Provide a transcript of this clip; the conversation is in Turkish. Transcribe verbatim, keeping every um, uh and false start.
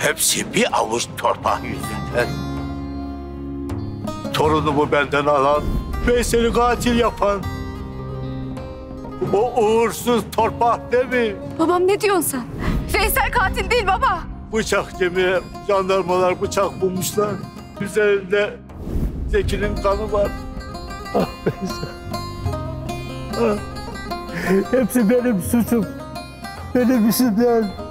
Hepsi bir avuç torpak yüzünden. Torunumu benden alan, Veysel'i katil yapan o uğursuz torpak değil mi? Babam ne diyorsun sen? Veysel katil değil baba. Bıçak cemiye jandarmalar bıçak bulmuşlar. Üzerinde Zeki'nin kanı var. Ah Veysel. Ah. Hepsi benim suçum. Benim yüzümden.